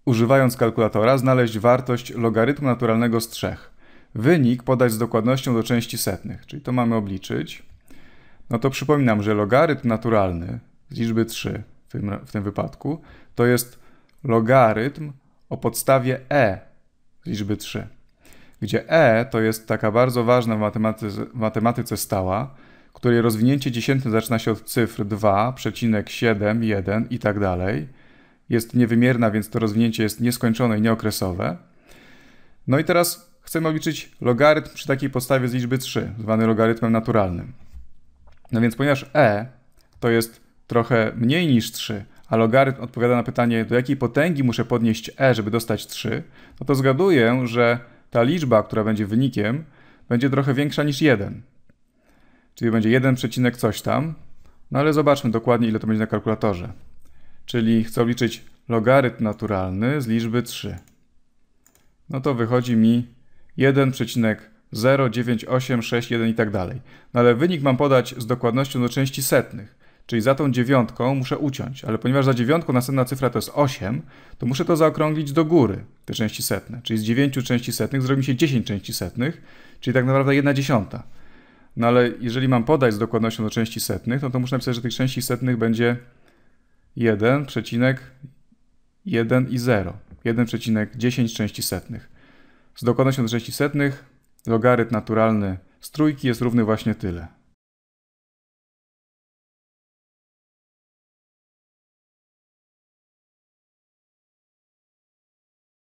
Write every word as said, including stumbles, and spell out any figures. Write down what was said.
używając kalkulatora, znaleźć wartość logarytmu naturalnego z trzech. Wynik podać z dokładnością do części setnych, czyli to mamy obliczyć. No to przypominam, że logarytm naturalny z liczby trzy w tym, w tym wypadku to jest logarytm o podstawie e z liczby trzy, gdzie e to jest taka bardzo ważna w matematyce, w matematyce stała, której rozwinięcie dziesiętne zaczyna się od cyfr dwa przecinek siedem jeden i tak dalej. Jest niewymierna, więc to rozwinięcie jest nieskończone i nieokresowe. No i teraz chcemy obliczyć logarytm przy takiej podstawie z liczby trzy, zwany logarytmem naturalnym. No więc ponieważ e to jest trochę mniej niż trzy, a logarytm odpowiada na pytanie, do jakiej potęgi muszę podnieść e, żeby dostać trzy, no to zgaduję, że ta liczba, która będzie wynikiem, będzie trochę większa niż jeden. Czyli będzie jeden przecinek coś tam, no ale zobaczmy dokładnie, ile to będzie na kalkulatorze. Czyli chcę obliczyć logarytm naturalny z liczby trzy. No to wychodzi mi jeden przecinek zero dziewięć osiem sześć jeden i tak dalej. No ale wynik mam podać z dokładnością do części setnych, czyli za tą dziewiątką muszę uciąć, ale ponieważ za dziewiątką następna cyfra to jest osiem, to muszę to zaokrąglić do góry, te części setne. Czyli z dziewięciu części setnych zrobi mi się dziesięć części setnych, czyli tak naprawdę jedna dziesiąta. No ale jeżeli mam podać z dokładnością do części setnych, no to muszę napisać, że tych części setnych będzie jeden przecinek jeden i zero. jeden przecinek dziesięć części setnych. Z dokładnością do części setnych logarytm naturalny z trójki jest równy właśnie tyle.